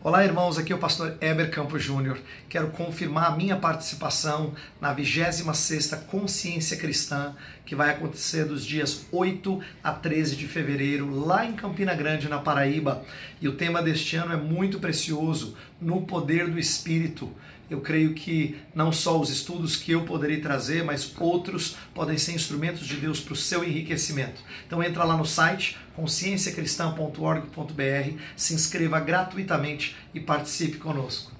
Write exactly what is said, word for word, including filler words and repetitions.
Olá, irmãos, aqui é o pastor Heber Campos Júnior. Quero confirmar a minha participação na vigésima sexta Consciência Cristã, que vai acontecer dos dias oito a treze de fevereiro, lá em Campina Grande, na Paraíba. E o tema deste ano é muito precioso, no poder do Espírito. Eu creio que não só os estudos que eu poderei trazer, mas outros podem ser instrumentos de Deus para o seu enriquecimento. Então entra lá no site consciência cristã ponto org ponto br, se inscreva gratuitamente e participe conosco.